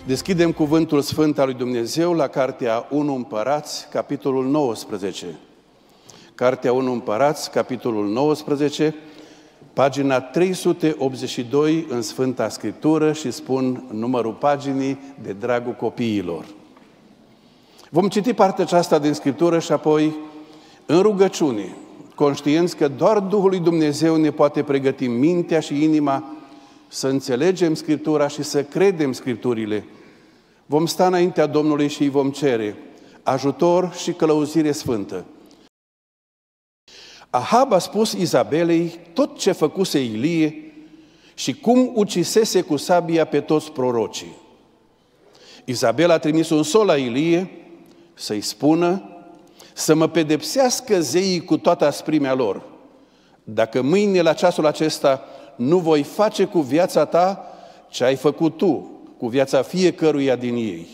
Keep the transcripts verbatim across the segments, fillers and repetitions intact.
Deschidem cuvântul sfânt al lui Dumnezeu la Cartea unu Împărați, capitolul nouăsprezece. Cartea unu Împărați, capitolul nouăsprezece, pagina trei sute optzeci și doi în Sfânta Scriptură și spun numărul paginii de dragul copiilor. Vom citi partea aceasta din Scriptură și apoi în rugăciune, conștienți că doar Duhul lui Dumnezeu ne poate pregăti mintea și inima să înțelegem Scriptura și să credem Scripturile. Vom sta înaintea Domnului și îi vom cere ajutor și călăuzire sfântă. Ahab a spus Izabelei tot ce făcuse Ilie și cum ucisese cu sabia pe toți prorocii. Izabela a trimis un sol la Ilie să-i spună să mă pedepsească zeii cu toată asprimea lor. Dacă mâine la ceasul acesta nu voi face cu viața ta ce ai făcut tu cu viața fiecăruia din ei.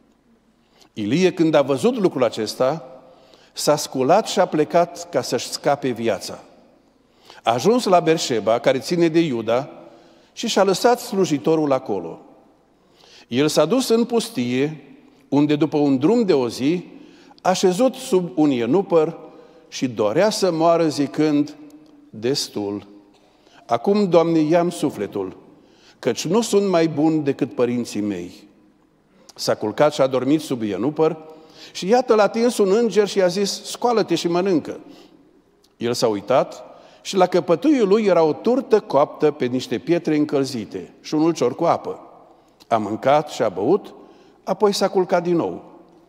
Ilie, când a văzut lucrul acesta, s-a sculat și a plecat ca să-și scape viața. A ajuns la Berșeba, care ține de Iuda, și și-a lăsat slujitorul acolo. El s-a dus în pustie, unde după un drum de o zi, a șezut sub un ienupăr și dorea să moară zicând, destul. Acum, Doamne, ia-mi sufletul, căci nu sunt mai bun decât părinții mei. S-a culcat și a dormit sub ienupăr și iată l-a atins un înger și i-a zis, scoală-te și mănâncă. El s-a uitat și la căpătâiul lui era o turtă coaptă pe niște pietre încălzite și un ulcior cu apă. A mâncat și a băut, apoi s-a culcat din nou.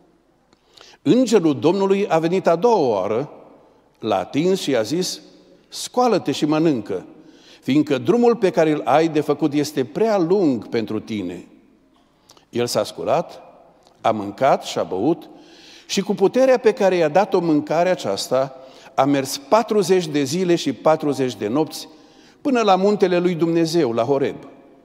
Îngerul Domnului a venit a doua oară, l-a atins și i-a zis, scoală-te și mănâncă, fiindcă drumul pe care îl ai de făcut este prea lung pentru tine. El s-a sculat, a mâncat și a băut și cu puterea pe care i-a dat-o mâncarea aceasta, a mers patruzeci de zile și patruzeci de nopți până la muntele lui Dumnezeu, la Horeb.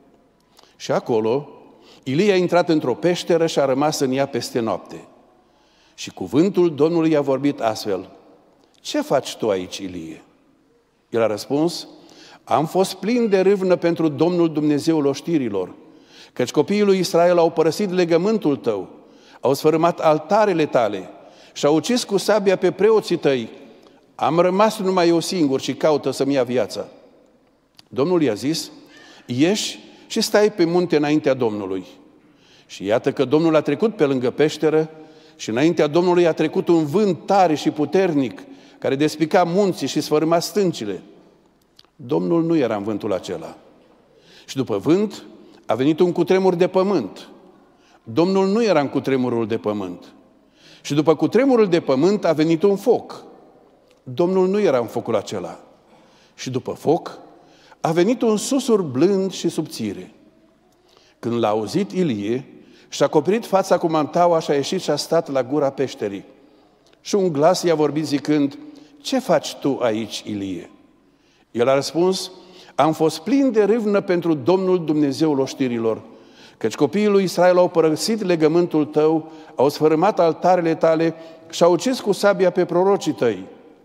Și acolo, Ilie a intrat într-o peșteră și a rămas în ea peste noapte. Și cuvântul Domnului i-a vorbit astfel, ce faci tu aici, Ilie? El a răspuns, am fost plin de râvnă pentru Domnul Dumnezeul oștirilor, căci copiii lui Israel au părăsit legământul tău, au sfărâmat altarele tale și au ucis cu sabia pe preoții tăi. Am rămas numai eu singur și caută să-mi ia viața. Domnul i-a zis, ieși și stai pe munte înaintea Domnului. Și iată că Domnul a trecut pe lângă peșteră și înaintea Domnului a trecut un vânt tare și puternic, care despica munții și sfărâma stâncile. Domnul nu era în vântul acela. Și după vânt a venit un cutremur de pământ. Domnul nu era în cutremurul de pământ. Și după cutremurul de pământ a venit un foc. Domnul nu era în focul acela. Și după foc a venit un susur blând și subțire. Când l-a auzit Ilie, și-a acoperit fața cu mantaua și a ieșit și a stat la gura peșterii. Și un glas i-a vorbit zicând, ce faci tu aici, Ilie? El a răspuns, am fost plin de râvnă pentru Domnul Dumnezeul oștirilor, căci copiii lui Israel au părăsit legământul tău, au sfărâmat altarele tale și au ucis cu sabia pe prorocii tăi.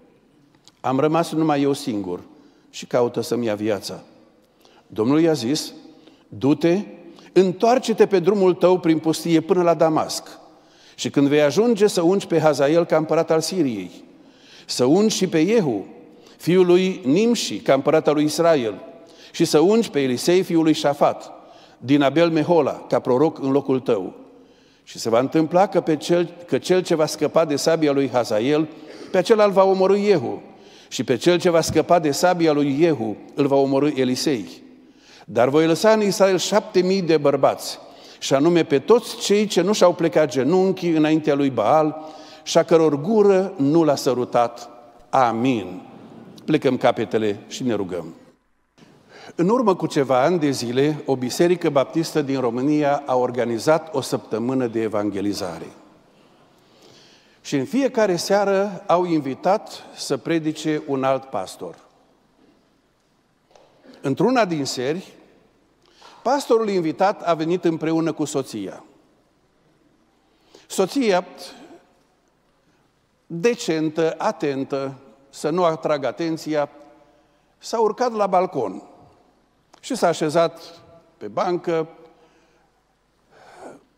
Am rămas numai eu singur și caută să-mi ia viața. Domnul i-a zis, du-te, întoarce-te pe drumul tău prin pustie până la Damasc și când vei ajunge să ungi pe Hazael ca împărat al Siriei, să ungi și pe Iehu, fiul lui Nimși, ca împărat al lui Israel, și să ungi pe Elisei, fiul lui Șafat, din Abel Mehola, ca proroc în locul tău. Și se va întâmpla că, pe cel, că cel ce va scăpa de sabia lui Hazael, pe acela îl va omorî Iehu, și pe cel ce va scăpa de sabia lui Iehu, îl va omorî Elisei. Dar voi lăsa în Israel șapte mii de bărbați, și anume pe toți cei ce nu și-au plecat genunchii înaintea lui Baal, și a căror gură nu l-a sărutat. Amin. Plecăm capetele și ne rugăm. În urmă cu ceva ani de zile, o biserică baptistă din România a organizat o săptămână de evangelizare. Și în fiecare seară au invitat să predice un alt pastor. Într-una din seri, pastorul invitat a venit împreună cu soția. Soția, decentă, atentă, să nu atragă atenția, s-a urcat la balcon și s-a așezat pe bancă,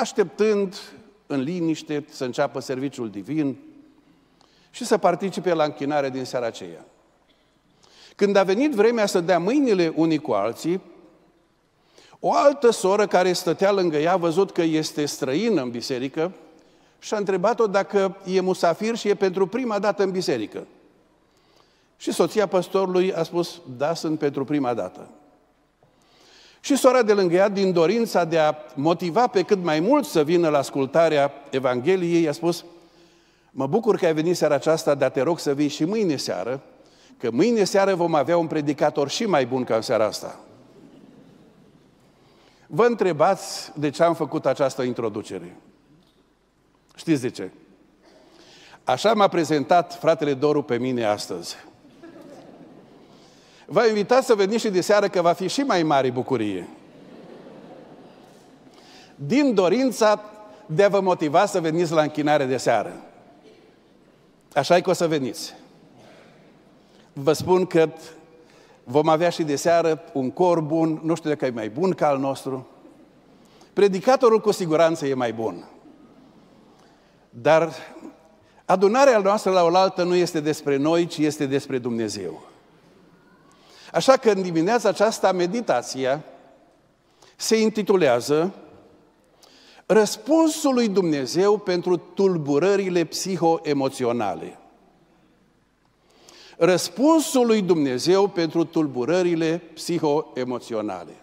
așteptând în liniște să înceapă serviciul divin și să participe la închinare din seara aceea. Când a venit vremea să dea mâinile unii cu alții, o altă soră care stătea lângă ea a văzut că este străină în biserică și a întrebat-o dacă e musafir și e pentru prima dată în biserică. Și soția păstorului a spus, da, sunt pentru prima dată. Și sora de lângă ea, din dorința de a motiva pe cât mai mult să vină la ascultarea Evangheliei, a spus, mă bucur că ai venit seara aceasta, dar te rog să vii și mâine seară, că mâine seară vom avea un predicator și mai bun ca în seara asta. Vă întrebați de ce am făcut această introducere. Știți de ce? Așa m-a prezentat fratele Doru pe mine astăzi. Vă invitați să veniți și de seară că va fi și mai mare bucurie. Din dorința de a vă motiva să veniți la închinare de seară. Așa e că o să veniți. Vă spun că vom avea și de seară un cor bun, nu știu dacă e mai bun ca al nostru. Predicatorul cu siguranță e mai bun. Dar adunarea noastră la oaltă nu este despre noi, ci este despre Dumnezeu. Așa că în dimineața aceasta meditația se intitulează Răspunsul lui Dumnezeu pentru tulburările psihoemoționale. Răspunsul lui Dumnezeu pentru tulburările psihoemoționale.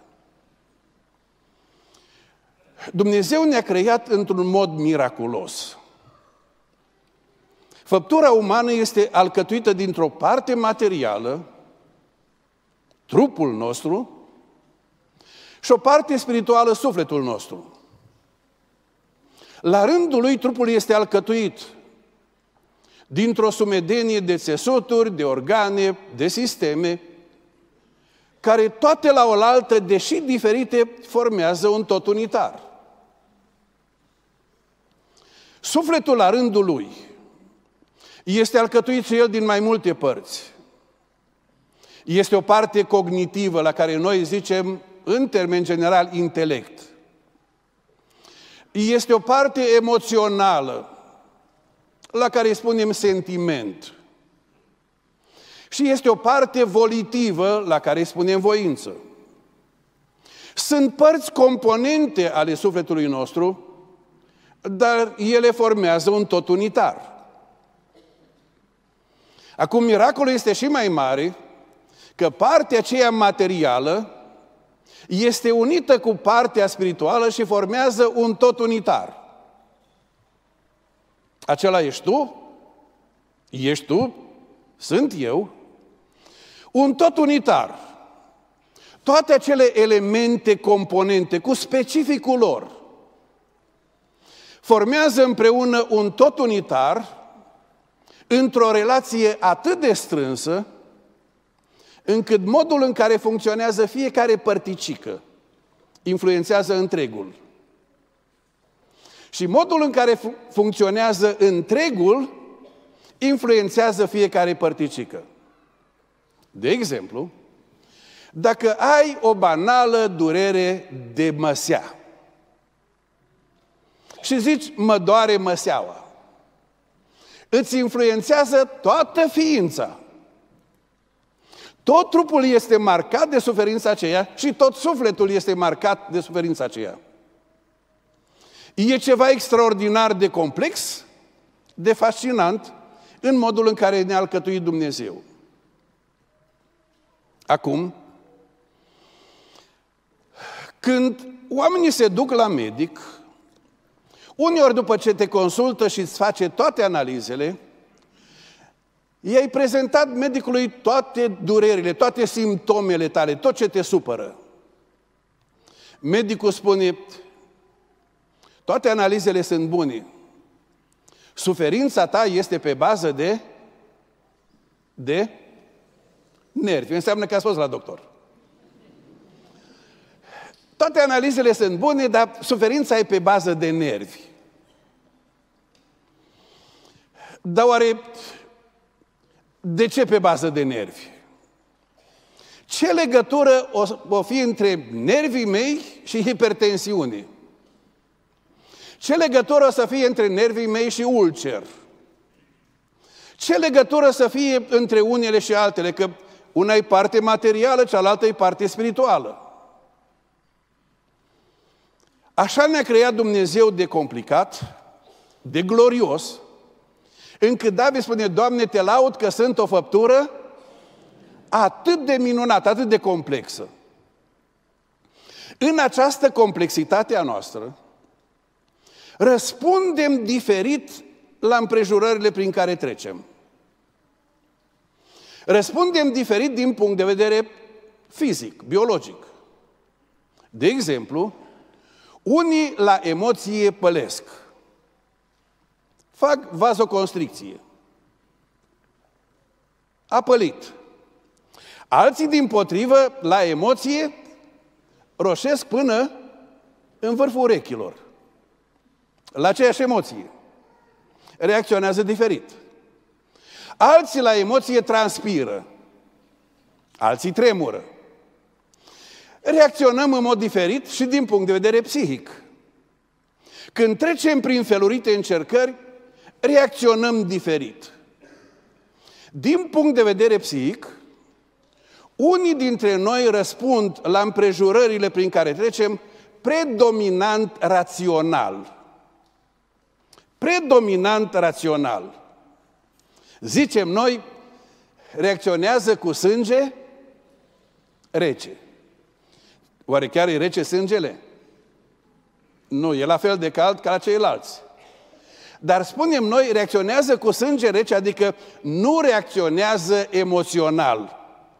Dumnezeu ne-a creat într-un mod miraculos. Făptura umană este alcătuită dintr-o parte materială, trupul nostru, și o parte spirituală, sufletul nostru. La rândul lui, trupul este alcătuit dintr-o sumedenie de țesuturi, de organe, de sisteme, care toate la oaltă, deși diferite, formează un tot unitar. Sufletul la rândul lui este alcătuit și el din mai multe părți. Este o parte cognitivă, la care noi zicem, în termen general, intelect. Este o parte emoțională, la care îi spunem sentiment. Și este o parte volitivă, la care îi spunem voință. Sunt părți componente ale sufletului nostru, dar ele formează un tot unitar. Acum, miracolul este și mai mare, că partea aceea materială este unită cu partea spirituală și formează un tot unitar. Acela ești tu, ești tu, sunt eu, un tot unitar. Toate acele elemente, componente, cu specificul lor, formează împreună un tot unitar într-o relație atât de strânsă, încât modul în care funcționează fiecare părticică influențează întregul. Și modul în care funcționează întregul influențează fiecare părticică. De exemplu, dacă ai o banală durere de măsea și zici, mă doare măseaua, îți influențează toată ființa. Tot trupul este marcat de suferința aceea și tot sufletul este marcat de suferința aceea. E ceva extraordinar de complex, de fascinant, în modul în care ne-a alcătuit Dumnezeu. Acum, când oamenii se duc la medic, uneori după ce te consultă și îți face toate analizele, i-ai prezentat medicului toate durerile, toate simptomele tale, tot ce te supără. Medicul spune, toate analizele sunt bune. Suferința ta este pe bază de, de nervi. Înseamnă că ați fost la doctor. Toate analizele sunt bune, dar suferința e pe bază de nervi. Dar oare de ce pe bază de nervi? Ce legătură o, o fi între nervii mei și hipertensiune? Ce legătură să fie între nervii mei și ulcer? Ce legătură să fie între unele și altele? Că una e parte materială, cealaltă e parte spirituală. Așa ne-a creat Dumnezeu de complicat, de glorios, încât David spune, Doamne, te laud că sunt o făptură atât de minunată, atât de complexă. În această complexitate a noastră, răspundem diferit la împrejurările prin care trecem. Răspundem diferit din punct de vedere fizic, biologic. De exemplu, unii la emoție pălesc. Fac vazoconstricție. A pălit. Alții, dimpotrivă, la emoție, roșesc până în vârful urechilor. La aceeași emoție. Reacționează diferit. Alții la emoție transpiră. Alții tremură. Reacționăm în mod diferit și din punct de vedere psihic. Când trecem prin felurite încercări, reacționăm diferit. Din punct de vedere psihic, unii dintre noi răspund la împrejurările prin care trecem predominant rațional. Predominant rațional. Zicem noi, reacționează cu sânge rece. Oare chiar e rece sângele? Nu, e la fel de cald ca ceilalți. Dar spunem noi, reacționează cu sânge rece, adică nu reacționează emoțional.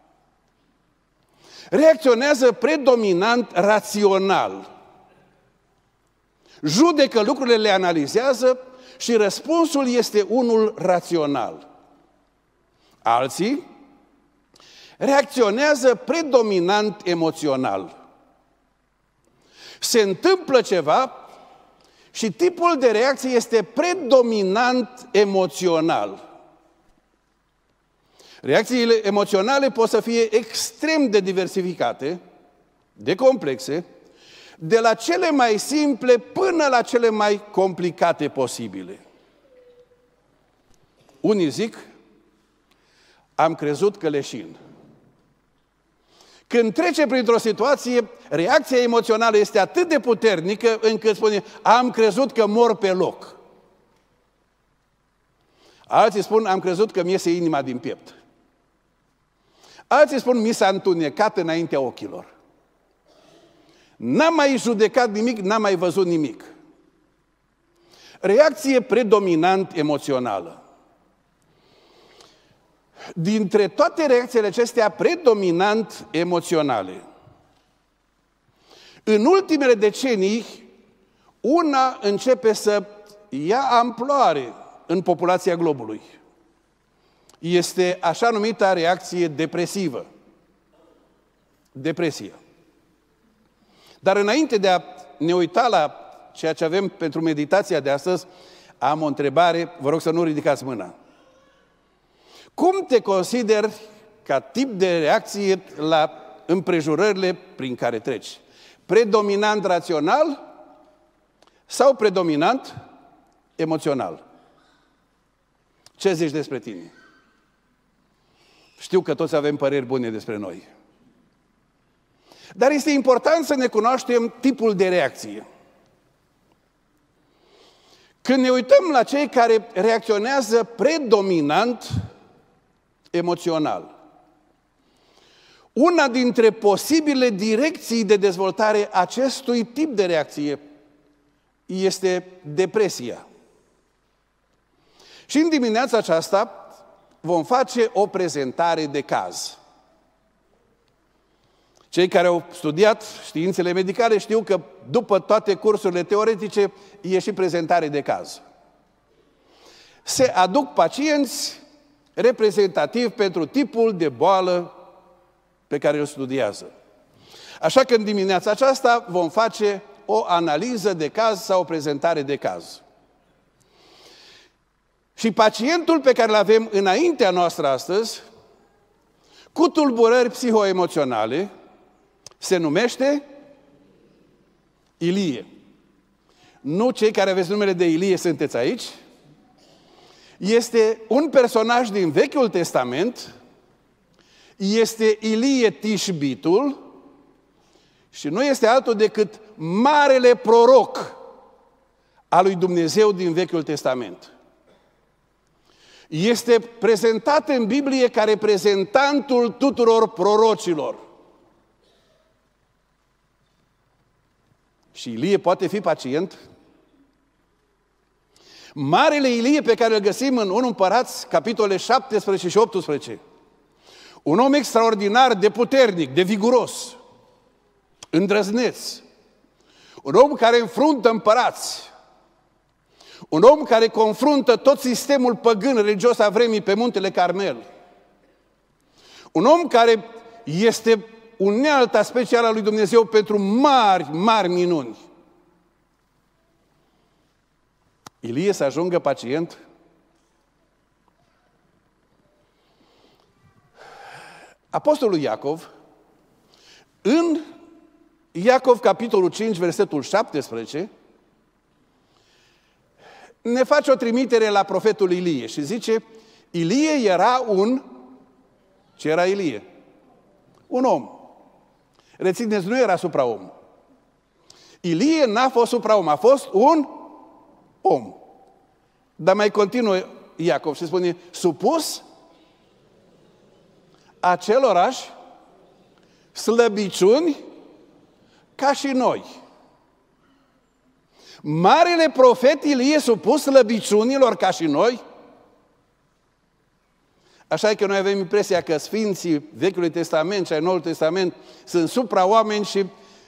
Reacționează predominant rațional. Judecă lucrurile, le analizează și răspunsul este unul rațional. Alții reacționează predominant emoțional. Se întâmplă ceva și tipul de reacție este predominant emoțional. Reacțiile emoționale pot să fie extrem de diversificate, de complexe, de la cele mai simple până la cele mai complicate posibile. Unii zic, am crezut că leșin. Când trece printr-o situație, reacția emoțională este atât de puternică încât spune, am crezut că mor pe loc. Alții spun, am crezut că mi iese inima din piept. Alții spun, mi s-a întunecat înaintea ochilor. N-am mai judecat nimic, n-am mai văzut nimic. Reacție predominant emoțională. Dintre toate reacțiile acestea predominant emoționale, în ultimele decenii, una începe să ia amploare în populația globului. Este așa numita reacție depresivă. Depresia. Dar înainte de a ne uita la ceea ce avem pentru meditația de astăzi, am o întrebare, vă rog să nu ridicați mâna. Cum te consideri ca tip de reacție la împrejurările prin care treci? Predominant rațional sau predominant emoțional? Ce zici despre tine? Știu că toți avem păreri bune despre noi. Dar este important să ne cunoaștem tipul de reacție. Când ne uităm la cei care reacționează predominant emoțional, una dintre posibile direcții de dezvoltare acestui tip de reacție este depresia. Și în dimineața aceasta vom face o prezentare de caz. Cei care au studiat științele medicale știu că după toate cursurile teoretice e și prezentare de caz. Se aduc pacienți reprezentativ pentru tipul de boală pe care îl studiază. Așa că în dimineața aceasta vom face o analiză de caz sau o prezentare de caz. Și pacientul pe care îl avem înaintea noastră astăzi, cu tulburări psihoemoționale, se numește Ilie. nu cei care aveți numele de Ilie sunteți aici, este un personaj din Vechiul Testament, este Ilie Tișbitul și nu este altul decât marele proroc al lui Dumnezeu din Vechiul Testament. Este prezentat în Biblie ca reprezentantul tuturor prorocilor. Și Ilie poate fi pacient? Marele Ilie pe care îl găsim în unu Împărați, capitole șaptesprezece și optsprezece. Un om extraordinar de puternic, de viguros, îndrăzneț. Un om care înfruntă împărați. Un om care confruntă tot sistemul păgân religios a vremii pe muntele Carmel. Un om care este unealta specială a lui Dumnezeu pentru mari, mari minuni. Ilie să ajungă pacient? Apostolul Iacov, în Iacov, capitolul cinci, versetul șaptesprezece, ne face o trimitere la profetul Ilie și zice, Ilie era un... Ce era Ilie? Un om. Rețineți, nu era supraom. Ilie n-a fost supraom, a fost un om. Dar mai continuă Iacov și spune, supus acelorași slăbiciuni ca și noi. Marele profet Ilie supus slăbiciunilor ca și noi? Așa că noi avem impresia că Sfinții Vechiului Testament și ai Noului Testament sunt supra-oameni și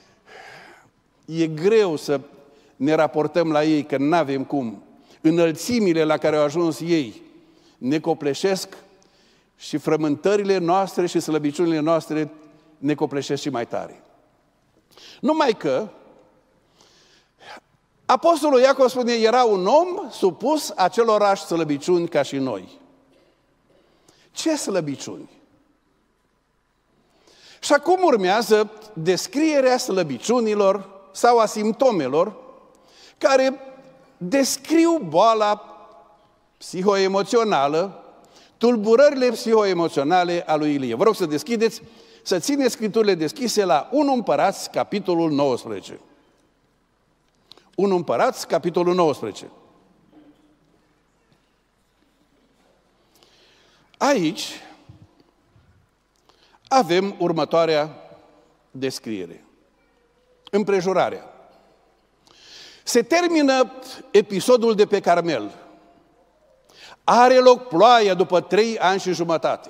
e greu să ne raportăm la ei, că nu avem cum. Înălțimile la care au ajuns ei ne copleșesc și frământările noastre și slăbiciunile noastre ne copleșesc și mai tare. Numai că Apostolul Iacov spune, era un om supus acelorași slăbiciuni ca și noi. Ce slăbiciuni? Și acum urmează descrierea slăbiciunilor sau a simptomelor care descriu boala psihoemoțională, tulburările psihoemoționale a lui Ilie. Vă rog să deschideți, să țineți scripturile deschise la unu Împărați, capitolul nouăsprezece. unu Împărați, capitolul nouăsprezece. Aici avem următoarea descriere. Împrejurarea. Se termină episodul de pe Carmel. Are loc ploaia după trei ani și jumătate.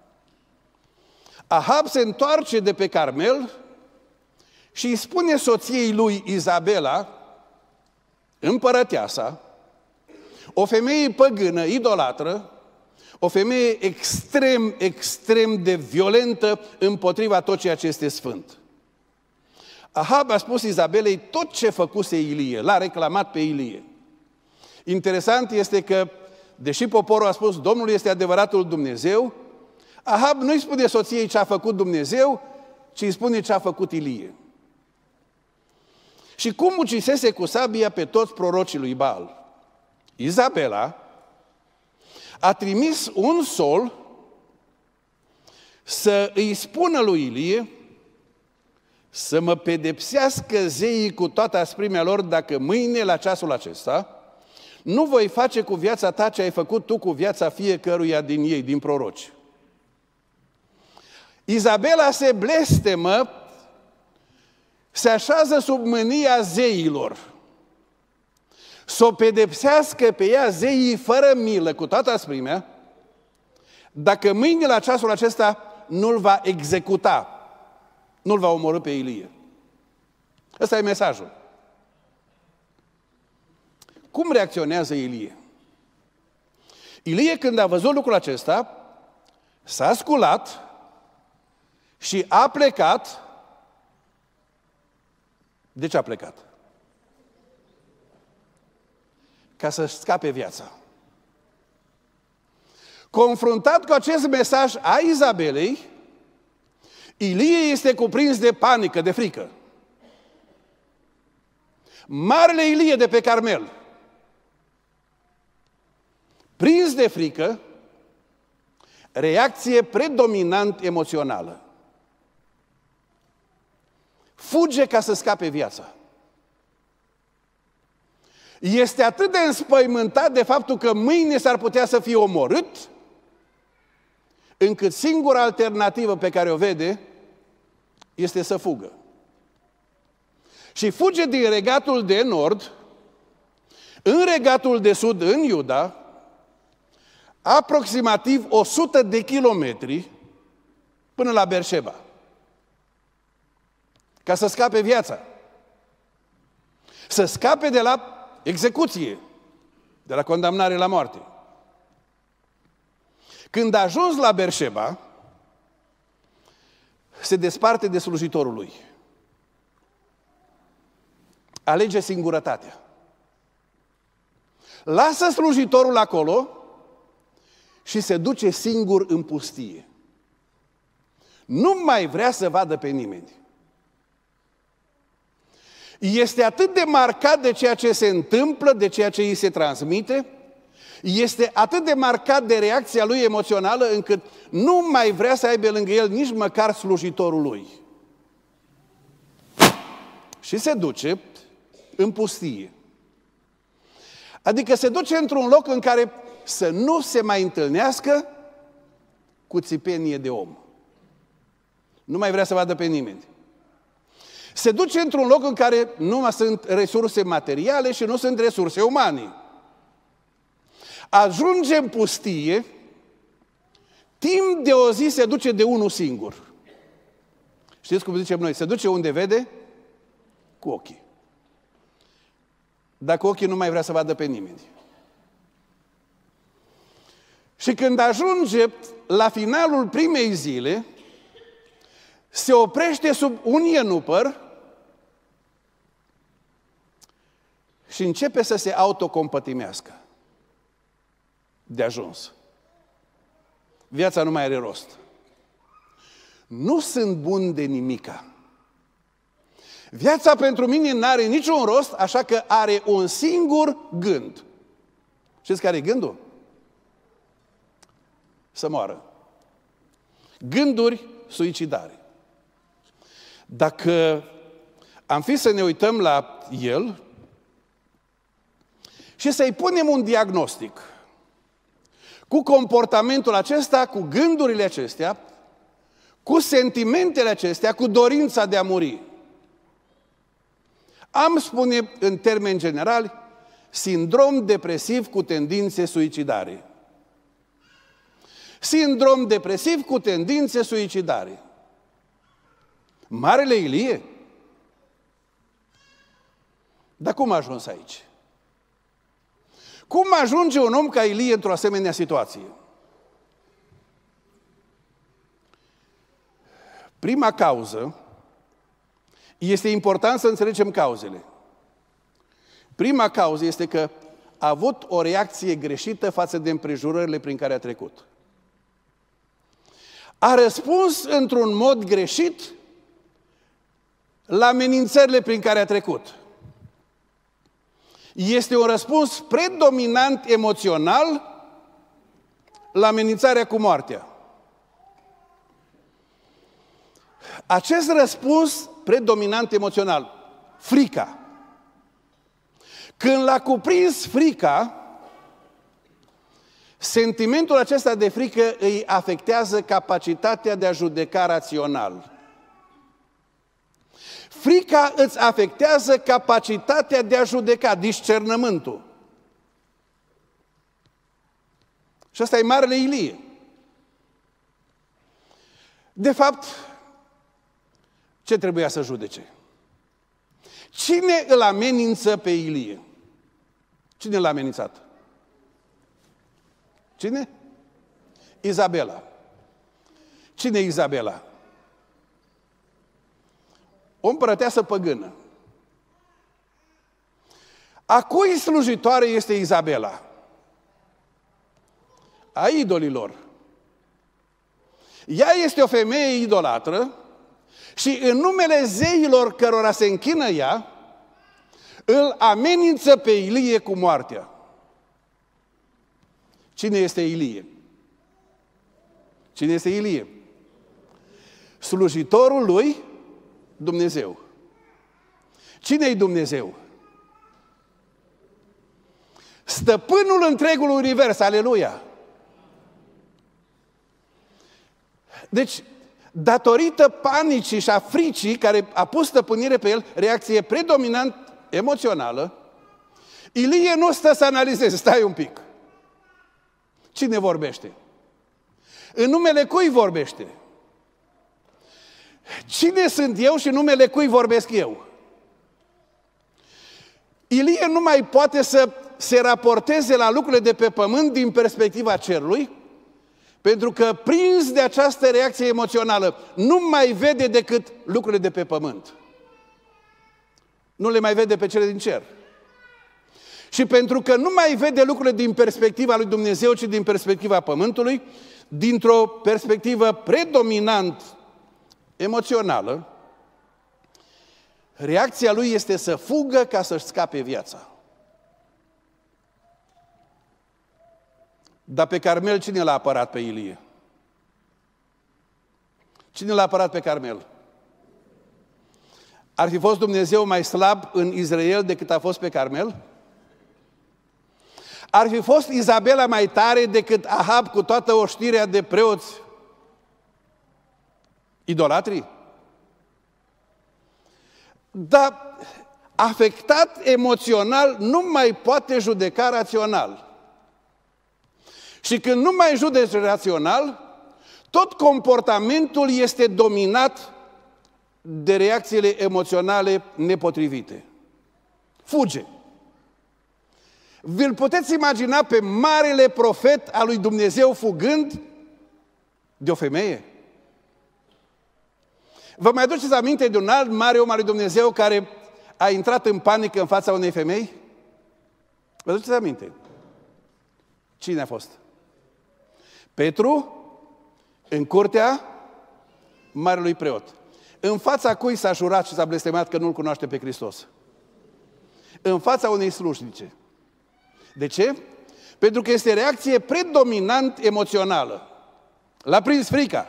Ahab se întoarce de pe Carmel și îi spune soției lui Izabela, împărăteasa, o femeie păgână, idolatră, o femeie extrem, extrem de violentă împotriva tot ceea ce este sfânt. Ahab a spus Izabelei tot ce făcuse Ilie, l-a reclamat pe Ilie. Interesant este că, deși poporul a spus Domnul este adevăratul Dumnezeu, Ahab nu îi spune soției ce a făcut Dumnezeu, ci îi spune ce a făcut Ilie. Și cum ucisese cu sabia pe toți prorocii lui Baal. Izabela a trimis un sol să îi spună lui Ilie să mă pedepsească zeii cu toată asprimea lor dacă mâine, la ceasul acesta, nu voi face cu viața ta ce ai făcut tu cu viața fiecăruia din ei, din proroci. Izabela se blestemă, se așează sub mânia zeilor, să o pedepsească pe ea zeii fără milă, cu toată asprimea, dacă mâine la ceasul acesta nu-l va executa, nu-l va omorî pe Ilie. Ăsta e mesajul. Cum reacționează Ilie? Ilie, când a văzut lucrul acesta, s-a sculat și a plecat. De ce a plecat? Ca să-și scape viața. Confruntat cu acest mesaj a Izabelei, Ilie este cuprins de panică, de frică. Marele Ilie de pe Carmel, prins de frică, reacție predominant emoțională. Fuge ca să scape viața. Este atât de înspăimântat de faptul că mâine s-ar putea să fie omorât, încât singura alternativă pe care o vede este să fugă. Și fuge din regatul de nord, în regatul de sud, în Iuda, aproximativ o sută de kilometri până la Berșeba, ca să scape viața. Să scape de la execuție, de la condamnare la moarte. Când a ajuns la Berșeba, se desparte de slujitorul lui. Alege singurătatea. Lasă slujitorul acolo și se duce singur în pustie. Nu mai vrea să vadă pe nimeni. Este atât de marcat de ceea ce se întâmplă, de ceea ce îi se transmite, este atât de marcat de reacția lui emoțională, încât nu mai vrea să aibă lângă el nici măcar slujitorul lui. Și se duce în pustie. Adică se duce într-un loc în care să nu se mai întâlnească cu țipenie de om. Nu mai vrea să vadă pe nimeni. Se duce într-un loc în care nu mai sunt resurse materiale și nu sunt resurse umane. Ajunge în pustie, timp de o zi se duce de unul singur. Știți cum zicem noi? Se duce unde vede? Cu ochii. Dacă ochii nu mai vrea să vadă pe nimeni. Și când ajunge la finalul primei zile, se oprește sub un ienupăr și începe să se autocompătimească. De ajuns. Viața nu mai are rost. Nu sunt bun de nimica. Viața pentru mine n-are niciun rost, așa că are un singur gând. Știți care e gândul? Să moară. Gânduri suicidare. Dacă am fi să ne uităm la el și să-i punem un diagnostic cu comportamentul acesta, cu gândurile acestea, cu sentimentele acestea, cu dorința de a muri, am spune în termeni generali, sindrom depresiv cu tendințe suicidare. Sindrom depresiv cu tendințe suicidare. Marele Ilie? Dar cum a ajuns aici? Cum ajunge un om ca Ilie într-o asemenea situație? Prima cauză, este important să înțelegem cauzele. Prima cauză este că a avut o reacție greșită față de împrejurările prin care a trecut. A răspuns într-un mod greșit la amenințările prin care a trecut. Este un răspuns predominant emoțional la amenințarea cu moartea. Acest răspuns predominant emoțional, frica. Când l-a cuprins frica, sentimentul acesta de frică îi afectează capacitatea de a judeca rațional. Frica îți afectează capacitatea de a judeca, discernământul. Și ăsta e marele Ilie. De fapt, ce trebuia să judece? Cine îl amenință pe Ilie? Cine l-a amenințat? Cine? Izabela. Cine e Izabela? O împărăteasă păgână. A cui slujitoare este Izabela? A idolilor. Ea este o femeie idolatră și în numele zeilor cărora se închină ea, îl amenință pe Ilie cu moartea. Cine este Ilie? Cine este Ilie? Slujitorul lui Dumnezeu. Cine-i Dumnezeu? Stăpânul întregului univers, aleluia! Deci, datorită panicii și a fricii care a pus stăpânire pe el, reacție predominant emoțională, Ilie nu stă să analizeze, stai un pic. Cine vorbește? În numele cui vorbește? Cine sunt eu și în numele cui vorbesc eu? Ilie nu mai poate să se raporteze la lucrurile de pe pământ din perspectiva cerului, pentru că prins de această reacție emoțională nu mai vede decât lucrurile de pe pământ. Nu le mai vede pe cele din cer. Și pentru că nu mai vede lucrurile din perspectiva lui Dumnezeu, ci din perspectiva pământului, dintr-o perspectivă predominant emoțională, reacția lui este să fugă ca să-și scape viața. Dar pe Carmel cine l-a apărat pe Ilie? Cine l-a apărat pe Carmel? Ar fi fost Dumnezeu mai slab în Israel decât a fost pe Carmel? Ar fi fost Izabela mai tare decât Ahab cu toată oștirea de preoți idolatrii? Dar afectat emoțional nu mai poate judeca rațional. Și când nu mai judeci rațional, tot comportamentul este dominat de reacțiile emoționale nepotrivite. Fuge. Vi-l puteți imagina pe marele profet al lui Dumnezeu fugând de o femeie? Vă mai aduceți aminte de un alt mare om al lui Dumnezeu care a intrat în panică în fața unei femei? Vă aduceți aminte? Cine a fost? Petru, în curtea marelui preot. În fața cui s-a jurat și s-a blestemat că nu-L cunoaște pe Hristos? În fața unei slujnice. De ce? Pentru că este reacție predominant emoțională. L-a prins frica.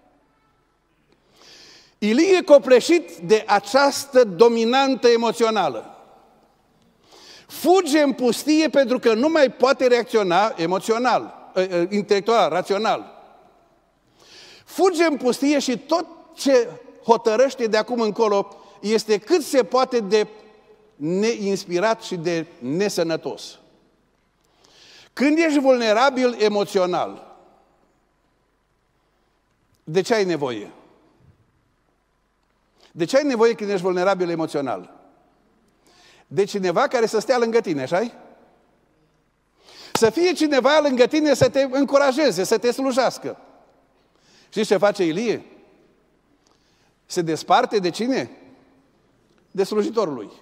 Ilie, copleșit de această dominantă emoțională, fuge în pustie pentru că nu mai poate reacționa emoțional, intelectual, rațional. Fuge în pustie și tot ce hotărăște de acum încolo este cât se poate de neinspirat și de nesănătos. Când ești vulnerabil emoțional, de ce ai nevoie? De ce ai nevoie când ești vulnerabil emoțional? De cineva care să stea lângă tine, așa-i? Să fie cineva lângă tine să te încurajeze, să te slujească. Știți ce face Ilie? Se desparte de cine? De slujitorul lui.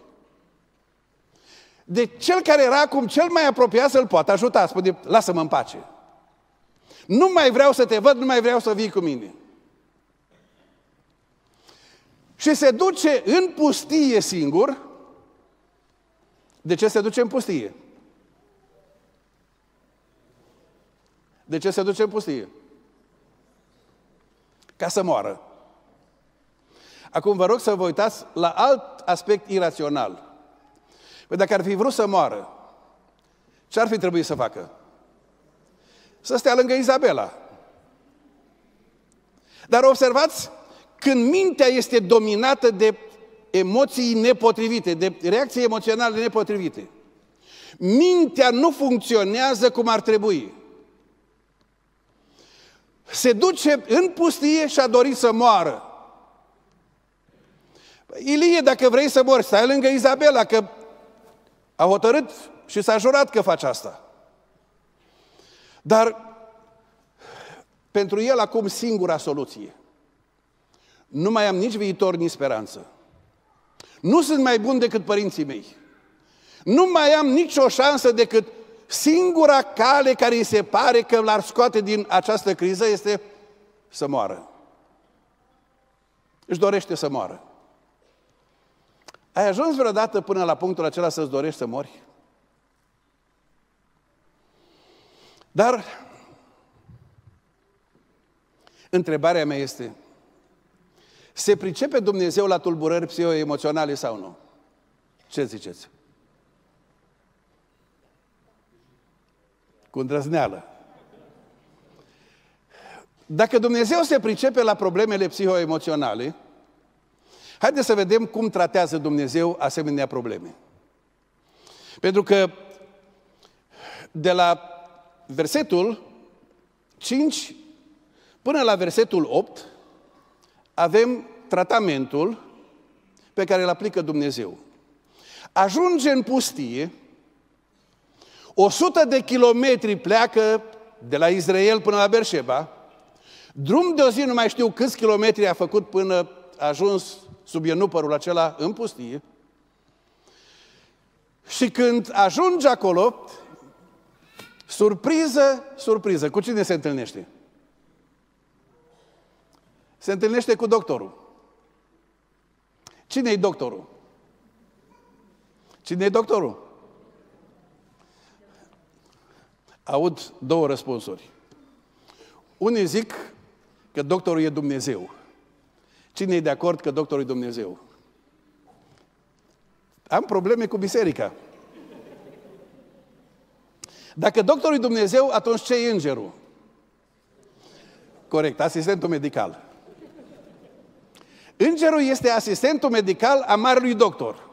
De cel care era acum cel mai apropiat să-l poată ajuta. Spune, lasă-mă în pace. Nu mai vreau să te văd, nu mai vreau să vii cu mine. Și se duce în pustie singur. De ce se duce în pustie? De ce se duce în pustie? Ca să moară. Acum vă rog să vă uitați la alt aspect irațional. Păi dacă ar fi vrut să moară, ce ar fi trebuit să facă? Să stea lângă Izabela. Dar observați, când mintea este dominată de emoții nepotrivite, de reacții emoționale nepotrivite, mintea nu funcționează cum ar trebui. Se duce în pustie și a dorit să moară. Ilie, dacă vrei să mori, stai lângă Izabela, că a hotărât și s-a jurat că face asta. Dar pentru el acum singura soluție. Nu mai am nici viitor, nici speranță. Nu sunt mai bun decât părinții mei. Nu mai am nicio șansă decât singura cale care îi se pare că l-ar scoate din această criză este să moară. Își dorește să moară. Ai ajuns vreodată până la punctul acela să-ți dorești să mori? Dar întrebarea mea este, se pricepe Dumnezeu la tulburări psihoemoționale sau nu? Ce ziceți? Cu îndrăzneală. Dacă Dumnezeu se pricepe la problemele psihoemoționale, haideți să vedem cum tratează Dumnezeu asemenea probleme. Pentru că de la versetul cinci până la versetul opt avem tratamentul pe care îl aplică Dumnezeu. Ajunge în pustie, o sută de kilometri pleacă de la Israel până la Beersheba, drum de o zi, nu mai știu câți kilometri a făcut până a ajuns sub ienupărul acela în pustie. Și când ajunge acolo, surpriză, surpriză, cu cine se întâlnește? Se întâlnește cu doctorul. Cine-i doctorul? Cine-i doctorul? Aud două răspunsuri. Unii zic că doctorul e Dumnezeu. Cine e de acord că doctorul e Dumnezeu? Am probleme cu biserica. Dacă doctorul e Dumnezeu, atunci ce e îngerul? Corect, asistentul medical. Îngerul este asistentul medical a marelui doctor.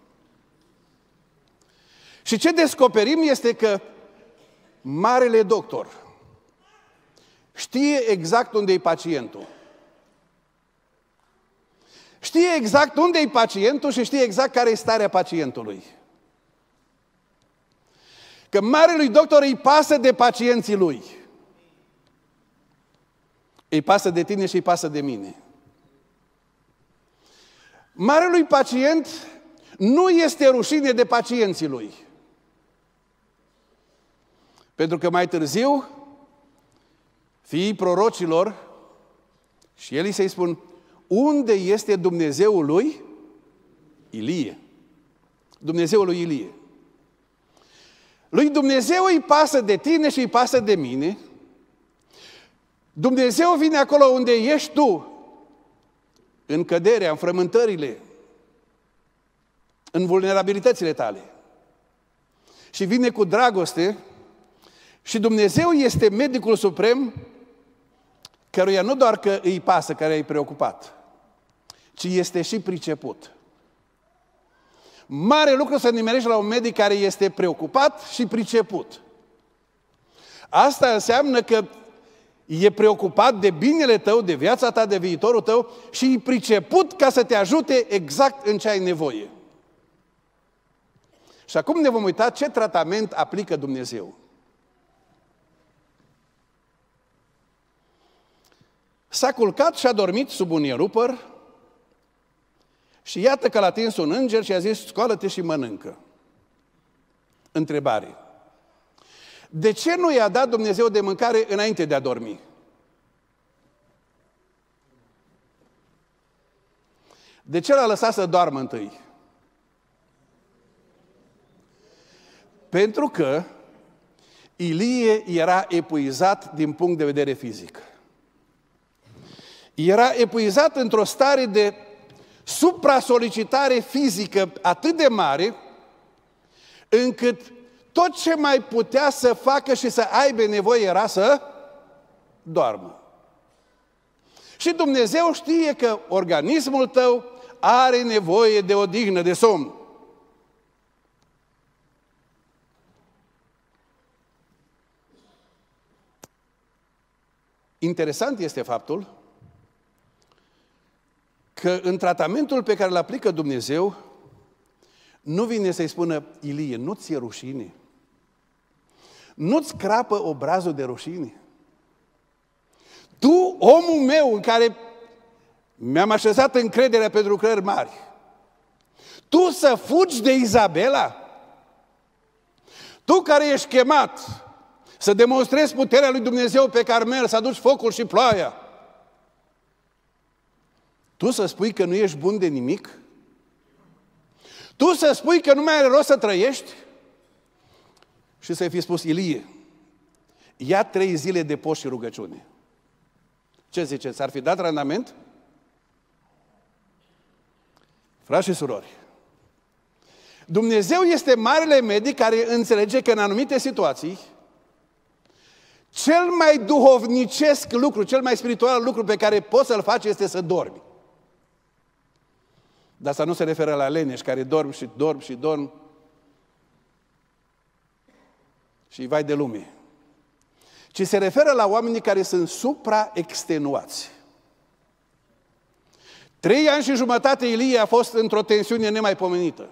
Și ce descoperim este că marele doctor știe exact unde e pacientul. Știe exact unde e pacientul și știe exact care e starea pacientului. Că marelui doctor îi pasă de pacienții lui. Îi pasă de tine și îi pasă de mine. Marelui pacient nu este rușine de pacienții lui. Pentru că mai târziu, fiii prorocilor, și el să-i spun, unde este Dumnezeul lui Ilie? Dumnezeul lui Ilie. Lui Dumnezeu îi pasă de tine și îi pasă de mine. Dumnezeu vine acolo unde ești tu, în căderea, în frământările, în vulnerabilitățile tale. Și vine cu dragoste și Dumnezeu este medicul suprem căruia nu doar că îi pasă, care e preocupat, ci este și priceput. Mare lucru să nimerești la un medic care este preocupat și priceput. Asta înseamnă că e preocupat de binele tău, de viața ta, de viitorul tău și e priceput ca să te ajute exact în ce ai nevoie. Și acum ne vom uita ce tratament aplică Dumnezeu. S-a culcat și a dormit sub un ierupăr și iată că l-a atins un înger și a zis, scoală-te și mănâncă. Întrebare. De ce nu i-a dat Dumnezeu de mâncare înainte de a dormi? De ce l-a lăsat să doarmă întâi? Pentru că Ilie era epuizat din punct de vedere fizic. Era epuizat într-o stare de supra-solicitare fizică atât de mare, încât tot ce mai putea să facă și să aibă nevoie era să doarmă. Și Dumnezeu știe că organismul tău are nevoie de odihnă, de somn. Interesant este faptul că în tratamentul pe care îl aplică Dumnezeu, nu vine să-i spună, Ilie, nu ți-e rușine? Nu-ți crapă obrazul de rușine? Tu, omul meu, în care mi-am așezat încrederea pentru lucrări mari, tu să fugi de Izabela? Tu care ești chemat să demonstrezi puterea lui Dumnezeu pe Carmel, să aduci focul și ploaia, tu să spui că nu ești bun de nimic? Tu să spui că nu mai are rost să trăiești? Și să-i fi spus: Ilie, ia trei zile de post și rugăciune. Ce ziceți? Ar fi dat randament? Frați și surori, Dumnezeu este marele medic care înțelege că în anumite situații cel mai duhovnicesc lucru, cel mai spiritual lucru pe care poți să-l faci este să dormi. Dar asta nu se referă la leneși care dorm și dorm și dorm și vai de lume, ci se referă la oamenii care sunt supraextenuați. Trei ani și jumătate Ilie a fost într-o tensiune nemaipomenită.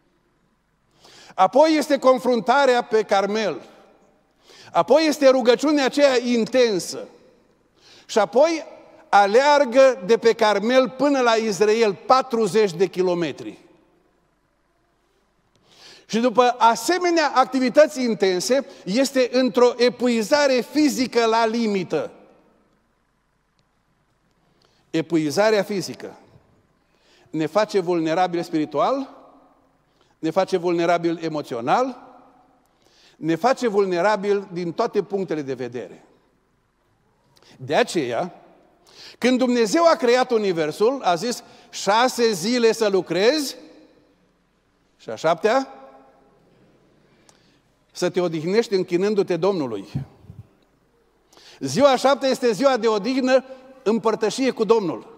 Apoi este confruntarea pe Carmel. Apoi este rugăciunea aceea intensă. Și apoi aleargă de pe Carmel până la Israel, patruzeci de kilometri. Și după asemenea activități intense, este într-o epuizare fizică la limită. Epuizarea fizică ne face vulnerabil spiritual, ne face vulnerabil emoțional, ne face vulnerabil din toate punctele de vedere. De aceea, când Dumnezeu a creat universul, a zis șase zile să lucrezi și a șaptea să te odihnești închinându-te Domnului. Ziua a șaptea este ziua de odihnă în părtășie cu Domnul.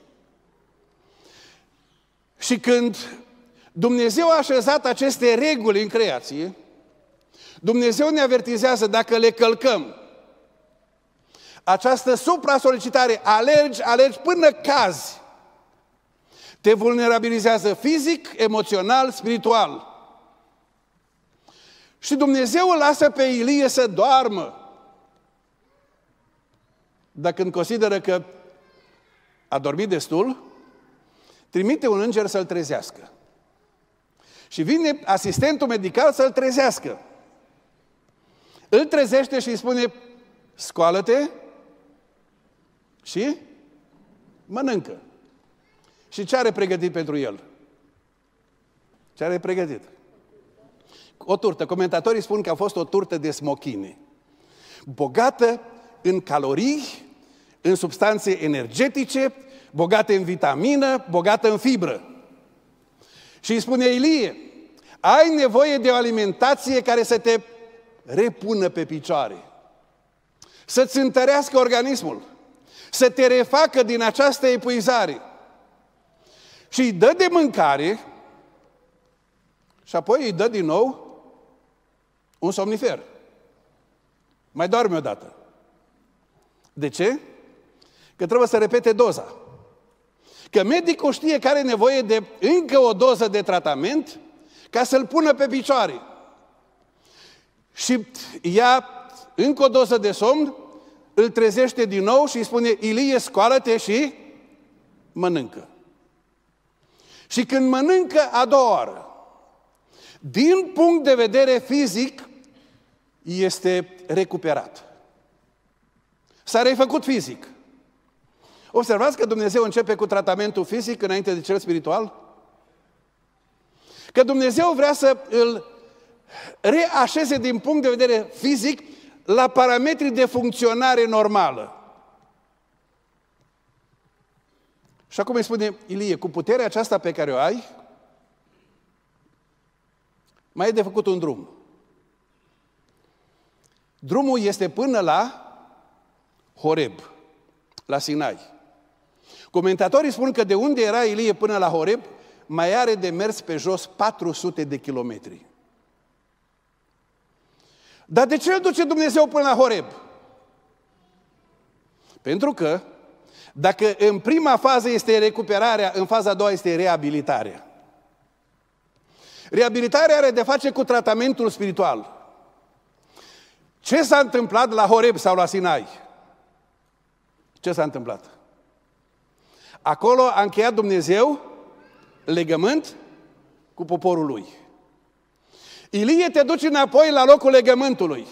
Și când Dumnezeu a așezat aceste reguli în creație, Dumnezeu ne avertizează: dacă le călcăm, această supra-solicitare, alergi, alergi până cazi, te vulnerabilizează fizic, emoțional, spiritual. Și Dumnezeu îl lasă pe Ilie să doarmă. Dar când consideră că a dormit destul, trimite un înger să-l trezească. Și vine asistentul medical să-l trezească. Îl trezește și îi spune: scoală-te și mănâncă. Și ce are pregătit pentru el? Ce are pregătit? O turtă. Comentatorii spun că a fost o turtă de smochine, bogată în calorii, în substanțe energetice, bogată în vitamină, bogată în fibră. Și îi spune: Ilie, ai nevoie de o alimentație care să te repună pe picioare, să-ți întărească organismul, să te refacă din această epuizare. Și îi dă de mâncare și apoi îi dă din nou un somnifer. Mai doarme odată. De ce? Că trebuie să repete doza. Că medicul știe că are nevoie de încă o doză de tratament ca să-l pună pe picioare. Și ia încă o doză de somn, îl trezește din nou și îi spune: Ilie, scoală-te și mănâncă. Și când mănâncă a doua oară, din punct de vedere fizic, este recuperat. S-a refăcut fizic. Observați că Dumnezeu începe cu tratamentul fizic înainte de cel spiritual? Că Dumnezeu vrea să îl reașeze din punct de vedere fizic la parametri de funcționare normală. Și acum îi spune: Ilie, cu puterea aceasta pe care o ai, mai e de făcut un drum. Drumul este până la Horeb, la Sinai. Comentatorii spun că de unde era Ilie până la Horeb, mai are de mers pe jos patru sute de kilometri. Dar de ce îl duce Dumnezeu până la Horeb? Pentru că dacă în prima fază este recuperarea, în faza a doua este reabilitarea. Reabilitarea are de face cu tratamentul spiritual. Ce s-a întâmplat la Horeb sau la Sinai? Ce s-a întâmplat? Acolo a încheiat Dumnezeu legământ cu poporul lui. Ilie, te duci înapoi la locul legământului.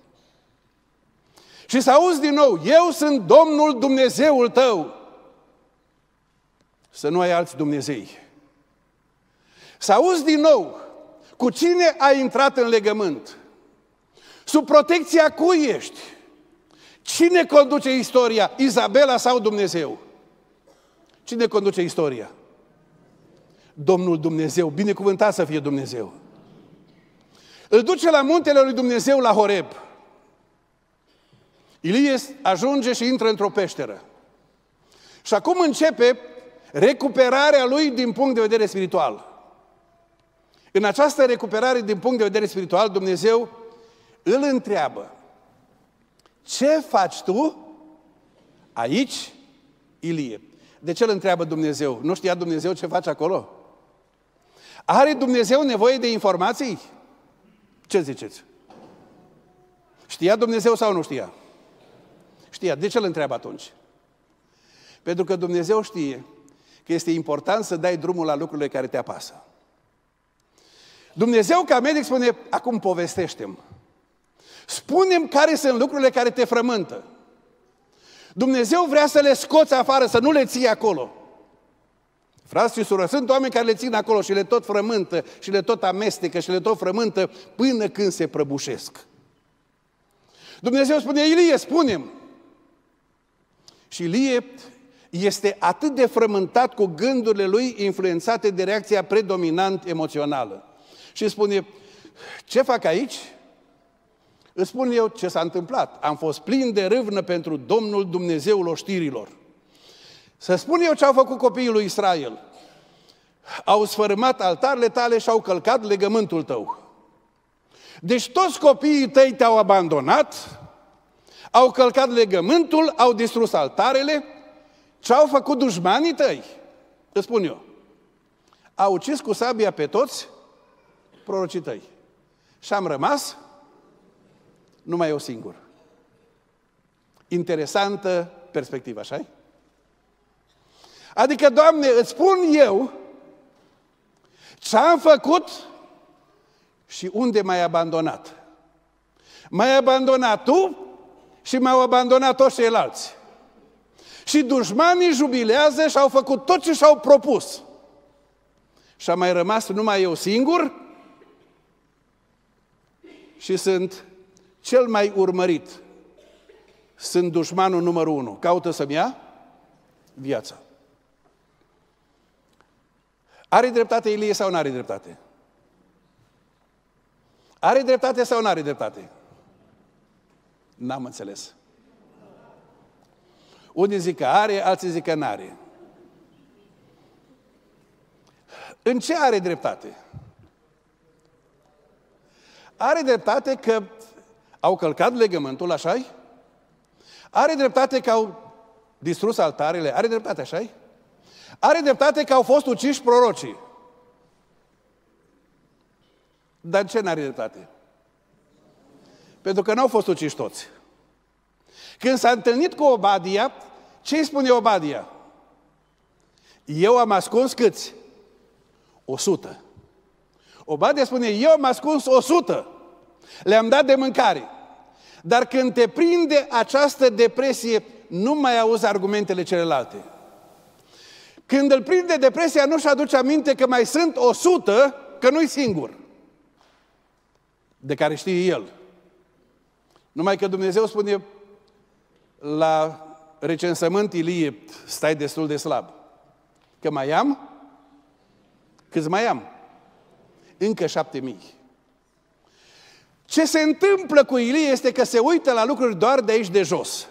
Și să auzi din nou: eu sunt Domnul Dumnezeul tău. Să nu ai alți Dumnezei. Să auzi din nou cu cine ai intrat în legământ, sub protecția cui ești, cine conduce istoria, Izabela sau Dumnezeu? Cine conduce istoria? Domnul Dumnezeu, binecuvântat să fie Dumnezeu. Îl duce la muntele lui Dumnezeu, la Horeb. Ilie ajunge și intră într-o peșteră. Și acum începe recuperarea lui din punct de vedere spiritual. În această recuperare din punct de vedere spiritual, Dumnezeu îl întreabă: ce faci tu aici, Ilie? De ce îl întreabă Dumnezeu? Nu știa Dumnezeu ce face acolo? Are Dumnezeu nevoie de informații? Ce ziceți? Știa Dumnezeu sau nu știa? Știa. De ce îl întreabă atunci? Pentru că Dumnezeu știe că este important să dai drumul la lucrurile care te apasă. Dumnezeu, ca medic, spune: acum povestește-mi. Spune-mi care sunt lucrurile care te frământă. Dumnezeu vrea să le scoți afară, să nu le ții acolo. Frați și surori, sunt oameni care le țin acolo și le tot frământă și le tot amestecă și le tot frământă până când se prăbușesc. Dumnezeu spune: Ilie, spune-mi. Și Ilie este atât de frământat cu gândurile lui influențate de reacția predominant emoțională. Și spune: ce fac aici? Îți spun eu ce s-a întâmplat. Am fost plin de râvnă pentru Domnul Dumnezeul oștirilor. Să spun eu ce au făcut copiii lui Israel. Au sfărâmat altarele tale și au călcat legământul tău. Deci toți copiii tăi te-au abandonat, au călcat legământul, au distrus altarele. Ce au făcut dușmanii tăi? Îți spun eu. Au ucis cu sabia pe toți prorocii tăi. Și am rămas numai eu singur. Interesantă perspectivă, așa-i? Adică, Doamne, îți spun eu ce am făcut și unde m-ai abandonat. M-ai abandonat tu și m-au abandonat toți ceilalți. Și dușmanii jubilează și au făcut tot ce și-au propus. Și am mai rămas numai eu singur și sunt cel mai urmărit. Sunt dușmanul numărul unu. Caută să-mi ia viața. Are dreptate Ilie sau nu are dreptate? Are dreptate sau nu are dreptate? N-am înțeles. Unii zic că are, alții zic că n-are. În ce are dreptate? Are dreptate că au călcat legământul, așa-i? Are dreptate că au distrus altarele, are dreptate, așa-i? Are dreptate că au fost uciși prorocii. Dar ce n-are dreptate? Pentru că n-au fost uciși toți. Când s-a întâlnit cu Obadia, ce îi spune Obadia? Eu am ascuns câți? O sută. Obadia spune: eu am ascuns o sută. Le-am dat de mâncare. Dar când te prinde această depresie, nu mai auzi argumentele celelalte. Când îl prinde depresia, nu-și aduce aminte că mai sunt o sută, că nu-i singur. De care știe el. Numai că Dumnezeu spune la recensământ: Ilie, stai destul de slab. Că mai am? Câți mai am? Încă șapte mii. Ce se întâmplă cu Ilie este că se uită la lucruri doar de aici de jos.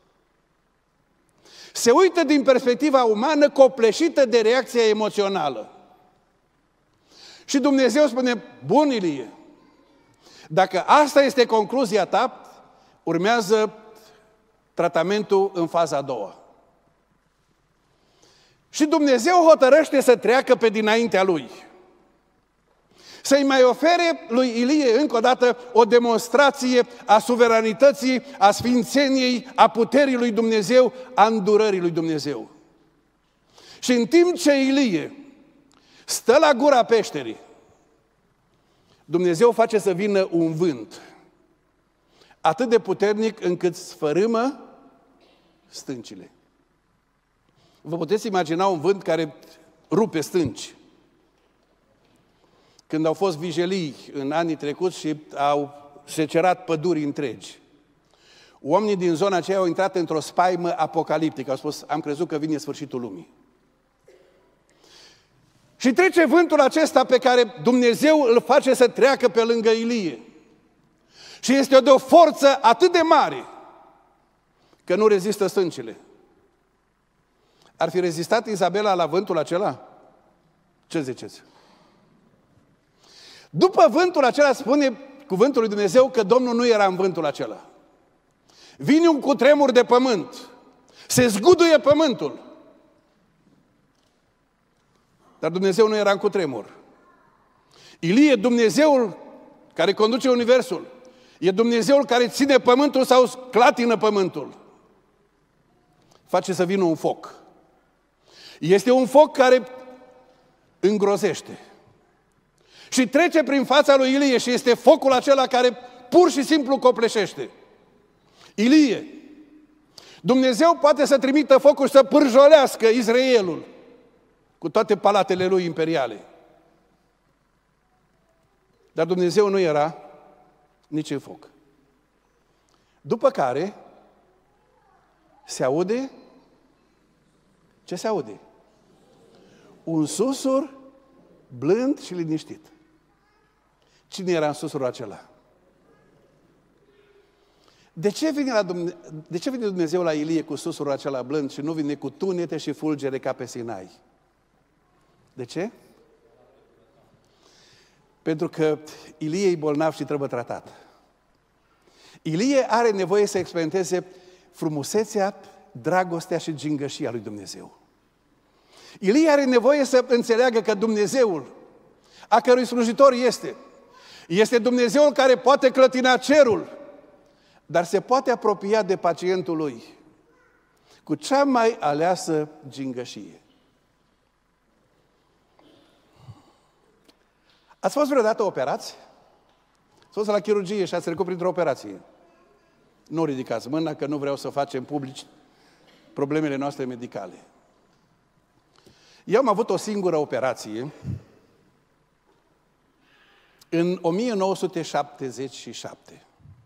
Se uită din perspectiva umană, copleșită de reacția emoțională. Și Dumnezeu spune: bun, Ilie, dacă asta este concluzia ta, urmează tratamentul în faza a doua. Și Dumnezeu hotărăște să treacă pe dinaintea lui. Să-i mai ofere lui Ilie încă o dată o demonstrație a suveranității, a sfințeniei, a puterii lui Dumnezeu, a îndurării lui Dumnezeu. Și în timp ce Ilie stă la gura peșterii, Dumnezeu face să vină un vânt atât de puternic încât sfărâmă stâncile. Vă puteți imagina un vânt care rupe stânci. când au fost vijelii în anii trecuți și au secerat păduri întregi. Oamenii din zona aceea au intrat într-o spaimă apocaliptică. Au spus, am crezut că vine sfârșitul lumii. Și trece vântul acesta pe care Dumnezeu îl face să treacă pe lângă Ilie. Și este de o forță atât de mare că nu rezistă stâncile. Ar fi rezistat Izabela la vântul acela? Ce ziceți? După vântul acela spune cuvântul lui Dumnezeu că Domnul nu era în vântul acela. Vine un cutremur de pământ. Se zguduie pământul. Dar Dumnezeu nu era în cutremur. Ilie, Dumnezeul care conduce universul, e Dumnezeul care ține pământul sau clatină pământul. Face să vină un foc. Este un foc care îngrozește. Și trece prin fața lui Ilie și este focul acela care pur și simplu copleșește. Ilie, Dumnezeu poate să trimită focul și să pârjolească Israelul cu toate palatele lui imperiale. Dar Dumnezeu nu era nici în foc. După care se aude, ce se aude? Un susur blând și liniștit. Cine era în susurul acela? De ce vine, la Dumne... de ce vine Dumnezeu la Ilie cu susurul acela blând și nu vine cu tunete și fulgere ca pe Sinai? De ce? Pentru că Ilie e bolnav și trebuie tratat. Ilie are nevoie să experimenteze frumusețea, dragostea și gingășia lui Dumnezeu. Ilie are nevoie să înțeleagă că Dumnezeul, a cărui slujitor este, este Dumnezeul care poate clătina cerul, dar se poate apropia de pacientul lui cu cea mai aleasă gingășie. Ați fost vreodată operați? Ați fost la chirurgie și ați trecut printr-o operație. Nu ridicați mâna, că nu vreau să facem publici problemele noastre medicale. Eu am avut o singură operație în o mie nouă sute șaptezeci și șapte.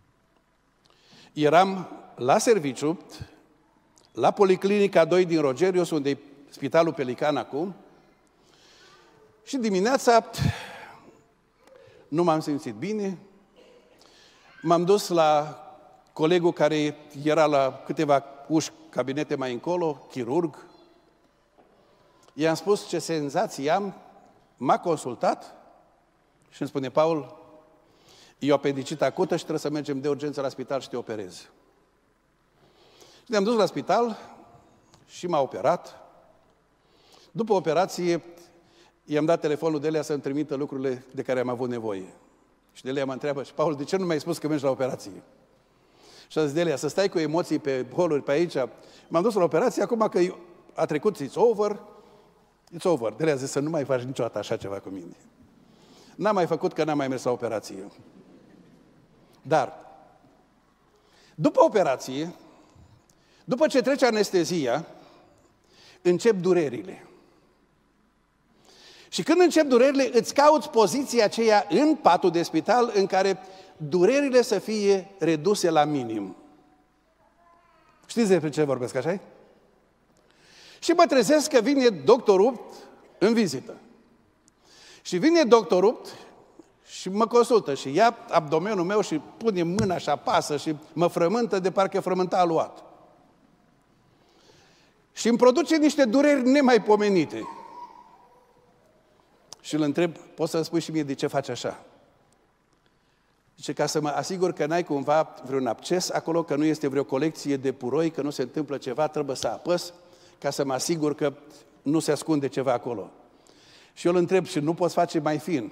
Eram la serviciu, la Policlinica doi din Rogerius, unde e Spitalul Pelican acum, și dimineața nu m-am simțit bine. M-am dus la colegul care era la câteva uși cabinete mai încolo, chirurg. I-am spus ce senzații am, m-a consultat și îmi spune, Paul, e o apendicită acută și trebuie să mergem de urgență la spital și te operez. Și ne-am dus la spital și m-a operat. După operație, i-am dat telefonul de Delia să-mi trimită lucrurile de care am avut nevoie. Și Delia mă întreabă, și Paul, de ce nu mi-ai spus că mergi la operație? Și a zis, Delia, să stai cu emoții pe holuri pe aici. M-am dus la operație, acum că a trecut, it's over, it's over. Delia a zis să nu mai faci niciodată așa ceva cu mine. N-am mai făcut că n-am mai mers la operație. Dar, după operație, după ce trece anestezia, încep durerile. Și când încep durerile, îți cauți poziția aceea în patul de spital în care durerile să fie reduse la minim. Știți despre ce vorbesc, așa-i? Și mă trezesc că vine doctorul în vizită. Și vine doctorul și mă consultă și ia abdomenul meu și pune mâna și apasă și mă frământă de parcă frământa aluat. Și îmi produce niște dureri nemaipomenite. Și îl întreb, poți să-mi spui și mie de ce faci așa? Zice, ca să mă asigur că n-ai cumva vreun absces acolo, că nu este vreo colecție de puroi, că nu se întâmplă ceva, trebuie să apăs, ca să mă asigur că nu se ascunde ceva acolo. Și eu îl întreb, și nu poți face mai fin?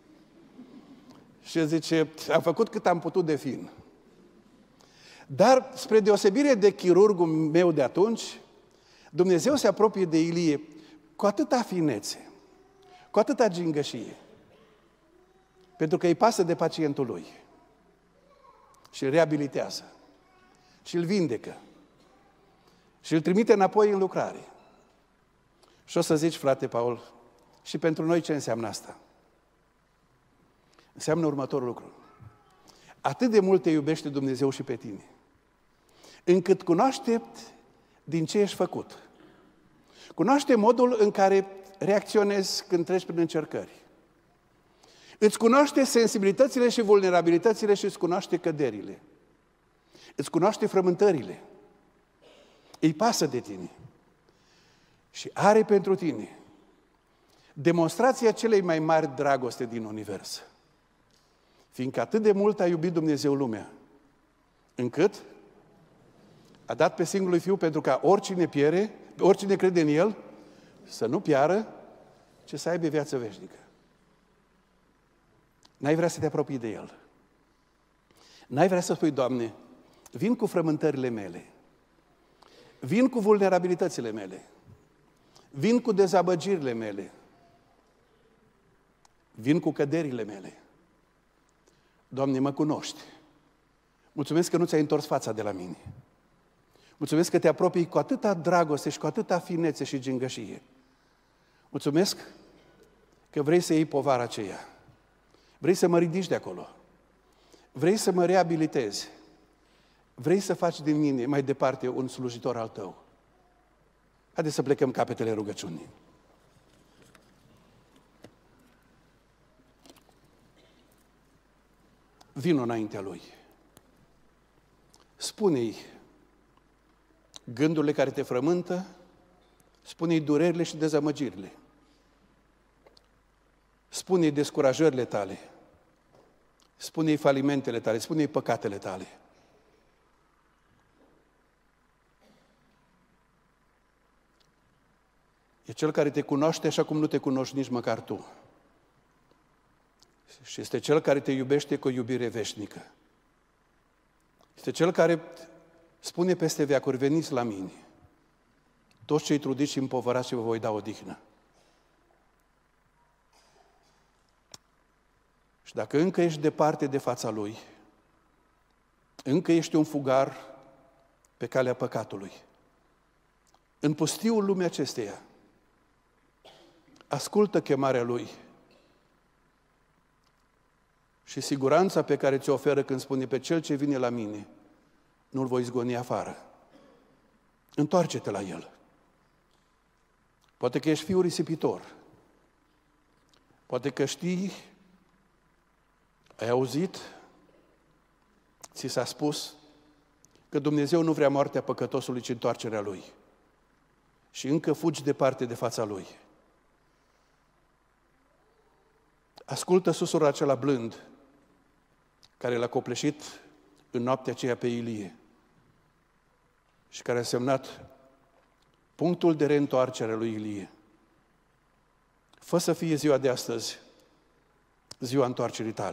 Și el zice, am făcut cât am putut de fin. Dar, spre deosebire de chirurgul meu de atunci, Dumnezeu se apropie de Ilie cu atâta finețe, cu atâta gingășie, pentru că îi pasă de pacientul lui și îl reabilitează și îl vindecă și îl trimite înapoi în lucrare. Și o să zici, frate Paul, și pentru noi ce înseamnă asta? înseamnă următorul lucru. Atât de mult te iubește Dumnezeu și pe tine, încât cunoaște din ce ești făcut. Cunoaște modul în care reacționezi când treci prin încercări. Îți cunoaște sensibilitățile și vulnerabilitățile și îți cunoaște căderile. Îți cunoaște frământările. Îi pasă de tine. Și are pentru tine demonstrația celei mai mari dragoste din univers. Fiindcă atât de mult a iubit Dumnezeu lumea, încât a dat pe singurul Fiu pentru ca oricine piere, oricine crede în El, să nu piară, ci să aibă viață veșnică. N-ai vrea să te apropii de El. N-ai vrea să spui, Doamne, vin cu frământările mele, vin cu vulnerabilitățile mele, vin cu dezamăgirile mele, vin cu căderile mele. Doamne, mă cunoști. Mulțumesc că nu ți-ai întors fața de la mine. Mulțumesc că te apropii cu atâta dragoste și cu atâta finețe și gingășie. Mulțumesc că vrei să iei povara aceea. Vrei să mă ridici de acolo. Vrei să mă reabilitezi. Vrei să faci din mine mai departe un slujitor al tău. Haideți să plecăm capetele rugăciunii. Vino înaintea Lui. Spune-i gândurile care te frământă, spune-i durerile și dezamăgirile. Spune-i descurajările tale, spune-i falimentele tale, spune-i păcatele tale. E Cel care te cunoaște așa cum nu te cunoști nici măcar tu. Și este Cel care te iubește cu o iubire veșnică. Este Cel care spune peste veacuri, veniți la mine, toți cei trudiți și împovărați și vă voi da odihnă. Și dacă încă ești departe de fața Lui, încă ești un fugar pe calea păcatului, în pustiul lumii acesteia, ascultă chemarea Lui și siguranța pe care ți-o oferă când spune, pe cel ce vine la mine, nu-l voi zgoni afară. Întoarce-te la El. Poate că ești fiul risipitor. Poate că știi, ai auzit, ți s-a spus că Dumnezeu nu vrea moartea păcătosului, ci întoarcerea lui. Și încă fugi departe de fața Lui. Ascultă susurul acela blând care l-a copleșit în noaptea aceea pe Ilie și care a semnat punctul de reîntoarcere a lui Ilie. Fă să fie ziua de astăzi ziua întoarcerii tale.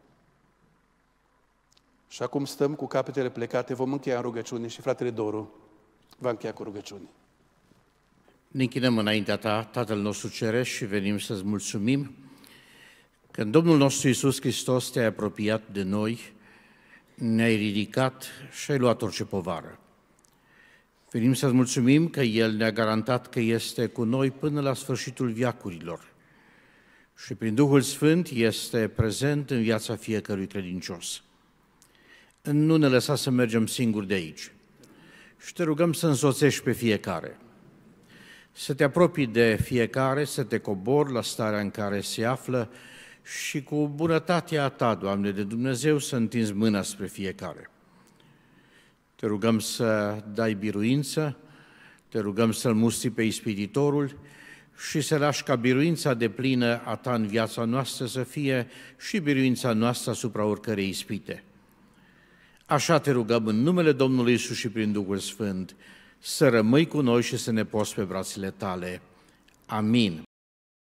Și acum stăm cu capetele plecate, vom încheia în rugăciune și fratele Doru va încheia cu rugăciune. Ne închinăm înaintea Ta, Tatăl nostru Ceresc, și venim să-ți mulțumim că Domnul nostru Iisus Hristos te-ai apropiat de noi, ne-ai ridicat și ai luat orice povară. Venim să-ți mulțumim că El ne-a garantat că este cu noi până la sfârșitul veacurilor și prin Duhul Sfânt este prezent în viața fiecărui credincios. Nu ne lăsa să mergem singuri de aici și te rugăm să însoțești pe fiecare, să te apropii de fiecare, să te cobori la starea în care se află și cu bunătatea Ta, Doamne, de Dumnezeu, să întinzi mâna spre fiecare. Te rugăm să dai biruință, te rugăm să-L mustri pe ispititorul și să lași ca biruința deplină a Ta în viața noastră să fie și biruința noastră asupra oricărei ispite. Așa te rugăm în numele Domnului Iisus și prin Duhul Sfânt, să rămâi cu noi și să ne poți pe brațele Tale. Amin.